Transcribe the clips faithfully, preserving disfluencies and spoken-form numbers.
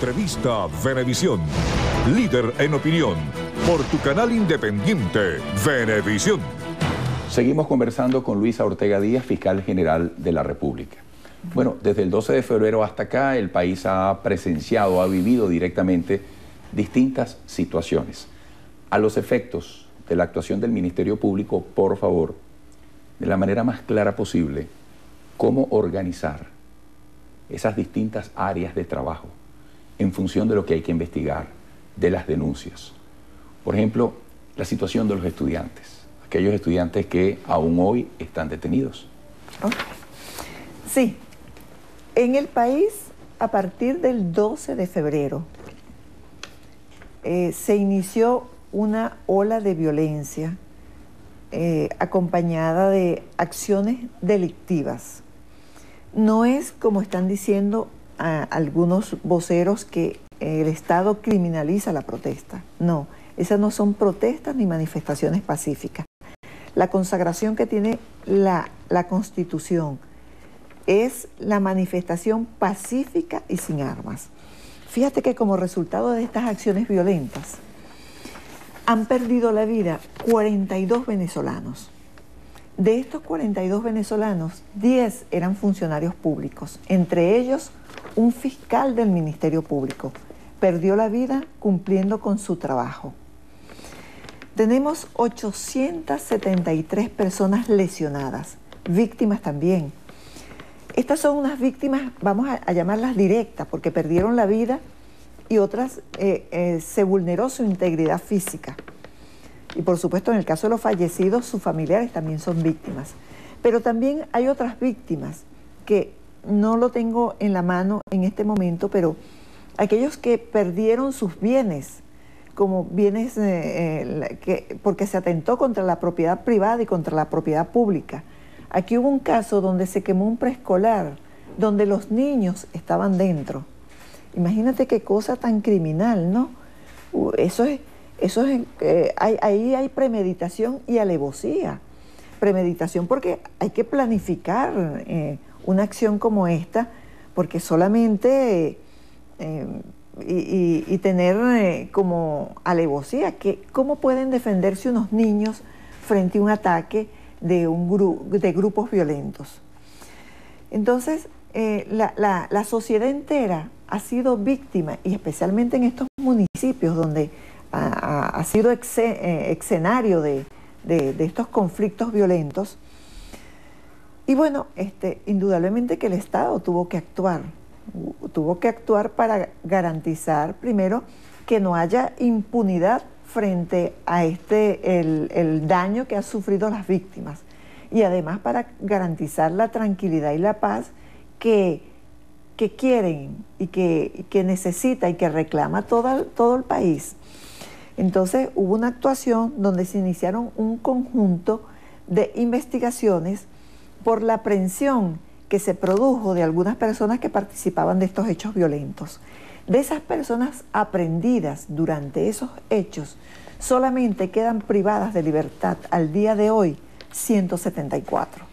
Entrevista Venevisión. Líder en opinión. Por tu canal independiente, Venevisión. Seguimos conversando con Luisa Ortega Díaz, fiscal general de la República. Bueno, desde el doce de febrero hasta acá, el país ha presenciado, ha vivido directamente distintas situaciones. A los efectos de la actuación del Ministerio Público, por favor, de la manera más clara posible, cómo organizar esas distintas áreas de trabajo en función de lo que hay que investigar, de las denuncias. Por ejemplo, la situación de los estudiantes, aquellos estudiantes que aún hoy están detenidos. Okay. Sí, en el país, a partir del doce de febrero, eh, se inició una ola de violencia eh, acompañada de acciones delictivas. No es como están diciendo a algunos voceros que el Estado criminaliza la protesta. No, esas no son protestas ni manifestaciones pacíficas. La consagración que tiene la, la Constitución es la manifestación pacífica y sin armas. Fíjate que como resultado de estas acciones violentas han perdido la vida cuarenta y dos venezolanos. De estos cuarenta y dos venezolanos, diez eran funcionarios públicos, entre ellos un fiscal del Ministerio Público. Perdió la vida cumpliendo con su trabajo. Tenemos ochocientas setenta y tres personas lesionadas, víctimas también. Estas son unas víctimas, vamos a, a llamarlas directas, porque perdieron la vida y otras eh, eh, se vulneró su integridad física. Y por supuesto, en el caso de los fallecidos, sus familiares también son víctimas. Pero también hay otras víctimas que no lo tengo en la mano en este momento, pero aquellos que perdieron sus bienes, como bienes eh, eh, que, porque se atentó contra la propiedad privada y contra la propiedad pública. Aquí hubo un caso donde se quemó un preescolar, donde los niños estaban dentro. Imagínate qué cosa tan criminal, ¿no? Eso es... Eso es, eh, hay, ahí hay premeditación y alevosía. Premeditación porque hay que planificar eh, una acción como esta, porque solamente eh, y, y, y tener eh, como alevosía, que cómo pueden defenderse unos niños frente a un ataque de, un gru de grupos violentos. Entonces, eh, la, la, la sociedad entera ha sido víctima, y especialmente en estos municipios donde Ha, ha sido exe, eh, escenario de, de, de estos conflictos violentos. Y bueno, este, indudablemente que el Estado tuvo que actuar, tuvo que actuar para garantizar primero que no haya impunidad frente a este, el, el daño que han sufrido las víctimas, y además para garantizar la tranquilidad y la paz que, que quieren y que, y que necesita y que reclama todo, todo el país. Entonces hubo una actuación donde se iniciaron un conjunto de investigaciones por la aprehensión que se produjo de algunas personas que participaban de estos hechos violentos. De esas personas aprehendidas durante esos hechos, solamente quedan privadas de libertad al día de hoy ciento setenta y cuatro.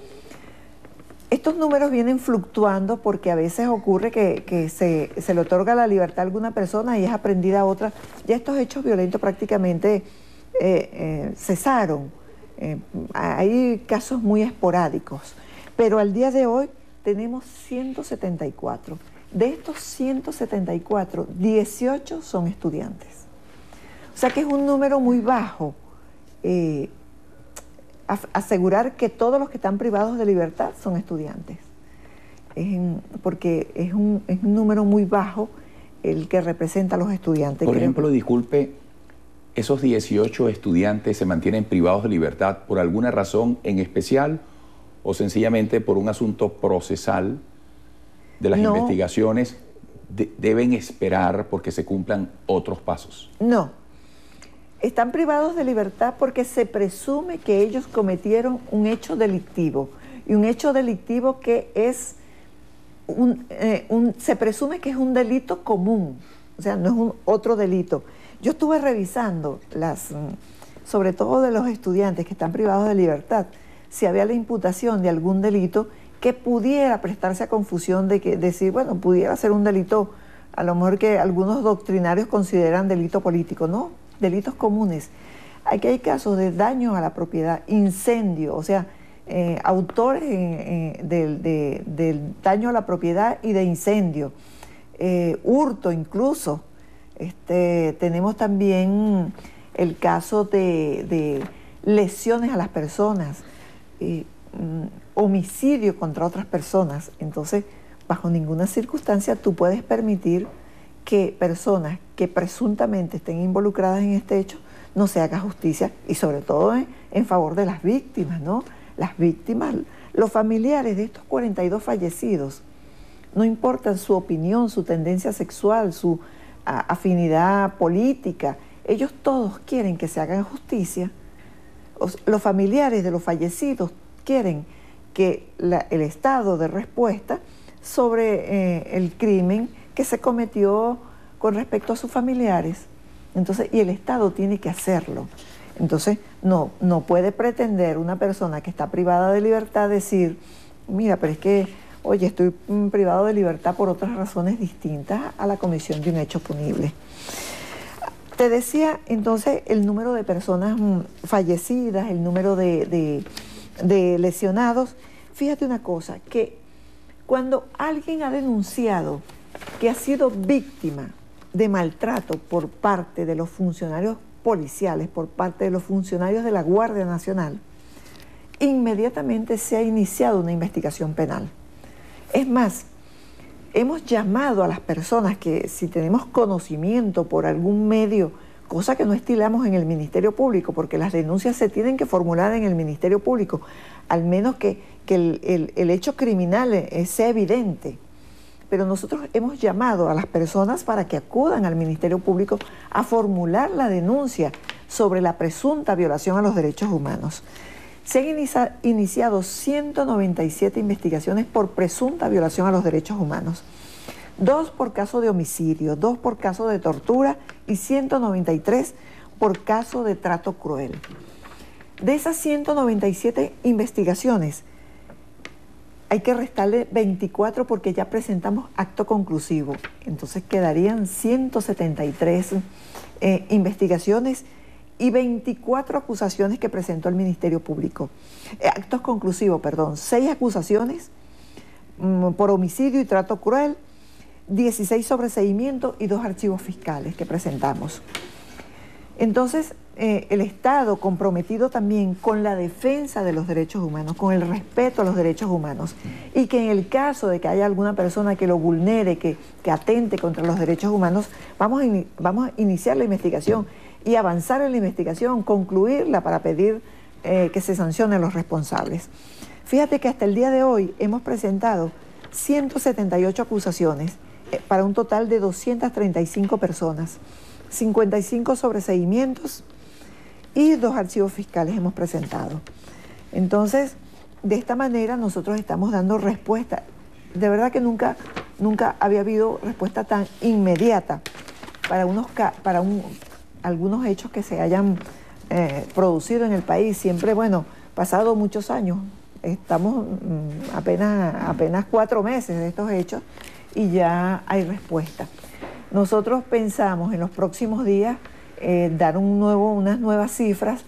Estos números vienen fluctuando porque a veces ocurre que, que se, se le otorga la libertad a alguna persona y es aprehendida a otra. Ya estos hechos violentos prácticamente eh, eh, cesaron. Eh, hay casos muy esporádicos. Pero al día de hoy tenemos ciento setenta y cuatro. De estos ciento setenta y cuatro, dieciocho son estudiantes. O sea que es un número muy bajo. Eh, asegurar que todos los que están privados de libertad son estudiantes, es en, porque es un, es un número muy bajo el que representa a los estudiantes. Por creo. ejemplo, disculpe, ¿esos dieciocho estudiantes se mantienen privados de libertad por alguna razón en especial o sencillamente por un asunto procesal de las no. investigaciones? De, ¿Deben esperar porque se cumplan otros pasos? No. Están privados de libertad porque se presume que ellos cometieron un hecho delictivo, y un hecho delictivo que es un, eh, un, se presume que es un delito común, o sea, no es un otro delito. Yo estuve revisando las, sobre todo de los estudiantes que están privados de libertad, si había la imputación de algún delito que pudiera prestarse a confusión de que decir, bueno, pudiera ser un delito a lo mejor que algunos doctrinarios consideran delito político, no, delitos comunes. Aquí hay casos de daño a la propiedad, incendio, o sea, eh, autores eh, eh, del, de, del daño a la propiedad y de incendio, eh, hurto incluso. Este, tenemos también el caso de, de lesiones a las personas, eh, mm, homicidio contra otras personas. Entonces, bajo ninguna circunstancia tú puedes permitir que personas que presuntamente estén involucradas en este hecho no se haga justicia, y sobre todo en, en favor de las víctimas, ¿no? Las víctimas, los familiares de estos cuarenta y dos fallecidos, no importa su opinión, su tendencia sexual, su a, afinidad política, ellos todos quieren que se haga justicia. Los familiares de los fallecidos quieren que la, el Estado dé respuesta sobre eh, el crimen que se cometió con respecto a sus familiares. Entonces, y el Estado tiene que hacerlo. Entonces, no, no puede pretender una persona que está privada de libertad decir, mira, pero es que, oye, estoy mm, privado de libertad por otras razones distintas a la comisión de un hecho punible. Te decía, entonces, el número de personas mm, fallecidas, el número de, de, de lesionados. Fíjate una cosa, que cuando alguien ha denunciado que ha sido víctima de maltrato por parte de los funcionarios policiales, por parte de los funcionarios de la Guardia Nacional, inmediatamente se ha iniciado una investigación penal. Es más, hemos llamado a las personas que, si tenemos conocimiento por algún medio, cosa que no estilamos en el Ministerio Público, porque las denuncias se tienen que formular en el Ministerio Público, al menos que, que el, el, el hecho criminal eh, sea evidente. Pero nosotros hemos llamado a las personas para que acudan al Ministerio Público a formular la denuncia sobre la presunta violación a los derechos humanos. Se han inicia, iniciado ciento noventa y siete investigaciones por presunta violación a los derechos humanos. Dos por caso de homicidio, dos por caso de tortura y ciento noventa y tres por caso de trato cruel. De esas ciento noventa y siete investigaciones, hay que restarle veinticuatro porque ya presentamos acto conclusivo. Entonces quedarían ciento setenta y tres eh, investigaciones y veinticuatro acusaciones que presentó el Ministerio Público. Eh, actos conclusivos, perdón, seis acusaciones mm, por homicidio y trato cruel, dieciséis sobreseimientos y dos archivos fiscales que presentamos. Entonces, eh, el Estado comprometido también con la defensa de los derechos humanos, con el respeto a los derechos humanos, y que en el caso de que haya alguna persona que lo vulnere, que, que atente contra los derechos humanos, vamos a, in, vamos a iniciar la investigación y avanzar en la investigación, concluirla para pedir eh, que se sancionen los responsables. Fíjate que hasta el día de hoy hemos presentado ciento setenta y ocho acusaciones eh, para un total de doscientas treinta y cinco personas, cincuenta y cinco sobreseimientos y dos archivos fiscales hemos presentado. Entonces, de esta manera nosotros estamos dando respuesta. De verdad que nunca, nunca había habido respuesta tan inmediata para, unos, para un, algunos hechos que se hayan eh, producido en el país. Siempre, bueno, pasado muchos años, estamos mmm, apenas, apenas cuatro meses de estos hechos y ya hay respuesta. Nosotros pensamos en los próximos días eh, dar un nuevo, unas nuevas cifras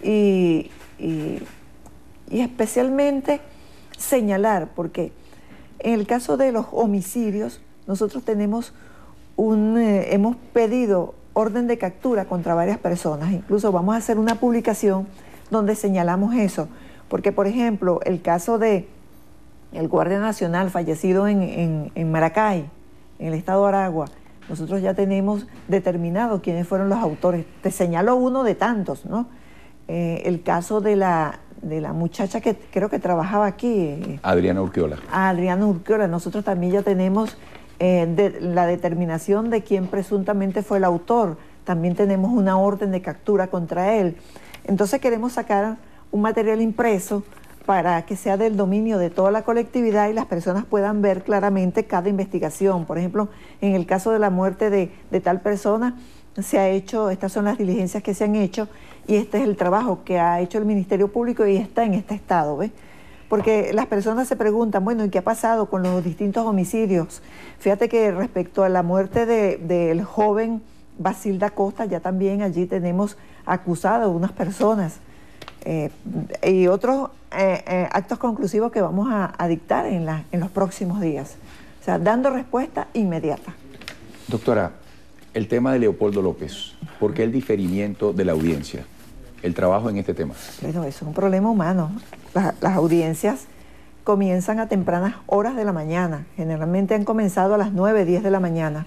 y, y, y especialmente señalar, porque en el caso de los homicidios, nosotros tenemos un, eh, hemos pedido orden de captura contra varias personas. Incluso vamos a hacer una publicación donde señalamos eso, porque por ejemplo, el caso de el Guardia Nacional fallecido en, en, en Maracay, en el estado de Aragua, nosotros ya tenemos determinado quiénes fueron los autores. Te señalo uno de tantos, ¿no? Eh, el caso de la, de la muchacha que creo que trabajaba aquí. Eh, Adriana Urquiola. Adriana Urquiola. Nosotros también ya tenemos eh, de, la determinación de quién presuntamente fue el autor. También tenemos una orden de captura contra él. Entonces queremos sacar un material impreso para que sea del dominio de toda la colectividad y las personas puedan ver claramente cada investigación. Por ejemplo, en el caso de la muerte de, de tal persona, se ha hecho, estas son las diligencias que se han hecho y este es el trabajo que ha hecho el Ministerio Público y está en este estado, ¿ves? porque las personas se preguntan, bueno, ¿y qué ha pasado con los distintos homicidios? Fíjate que respecto a la muerte de, del joven Basilda Costa, ya también allí tenemos acusados unas personas eh, y otros eh, eh, actos conclusivos que vamos a, a dictar en, la, en los próximos días. O sea, dando respuesta inmediata. Doctora, el tema de Leopoldo López, ¿por qué el diferimiento de la audiencia? El trabajo en este tema. Bueno, eso es un problema humano. Las, las audiencias comienzan a tempranas horas de la mañana. Generalmente han comenzado a las nueve, diez de la mañana.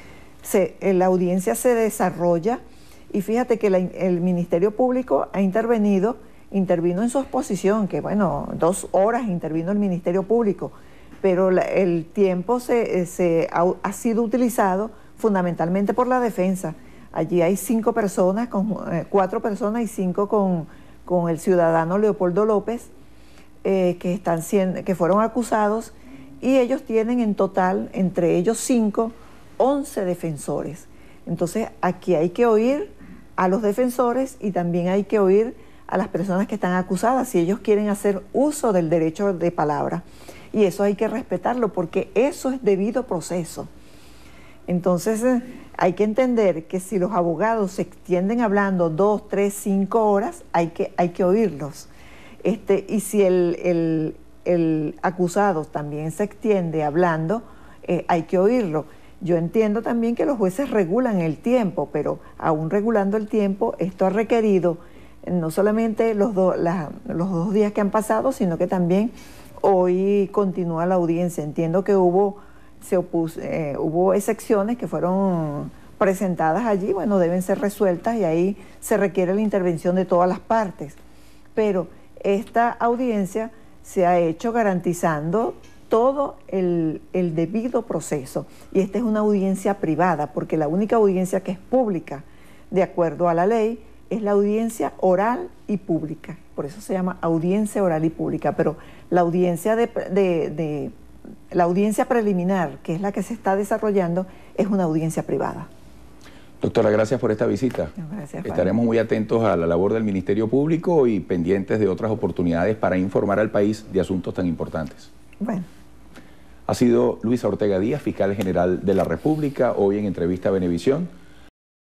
Se, la audiencia se desarrolla y fíjate que la, el Ministerio Público ha intervenido, intervino en su exposición, que bueno, dos horas intervino el Ministerio Público, pero la, el tiempo se, se ha, ha sido utilizado fundamentalmente por la defensa. Allí hay cinco personas, con, eh, cuatro personas y cinco con, con el ciudadano Leopoldo López, eh, que, están siendo, que fueron acusados, y ellos tienen en total, entre ellos cinco, once defensores. Entonces aquí hay que oír a los defensores y también hay que oír a las personas que están acusadas si ellos quieren hacer uso del derecho de palabra. Y eso hay que respetarlo porque eso es debido proceso. Entonces eh, hay que entender que si los abogados se extienden hablando dos, tres, cinco horas, hay que, hay que oírlos. Este, y si el, el, el acusado también se extiende hablando, eh, hay que oírlo. Yo entiendo también que los jueces regulan el tiempo, pero aún regulando el tiempo, esto ha requerido no solamente los, do, la, los dos días que han pasado, sino que también hoy continúa la audiencia. Entiendo que hubo, se opuso, eh, hubo excepciones que fueron presentadas allí, bueno, deben ser resueltas y ahí se requiere la intervención de todas las partes. Pero esta audiencia se ha hecho garantizando todo el, el debido proceso. Y esta es una audiencia privada, porque la única audiencia que es pública, de acuerdo a la ley, es la audiencia oral y pública. Por eso se llama audiencia oral y pública. Pero la audiencia, de, de, de, la audiencia preliminar, que es la que se está desarrollando, es una audiencia privada. Doctora, gracias por esta visita. Gracias, Estaremos muy atentos a la labor del Ministerio Público y pendientes de otras oportunidades para informar al país de asuntos tan importantes. Bueno. Ha sido Luisa Ortega Díaz, fiscal general de la República, hoy en Entrevista a Venevisión.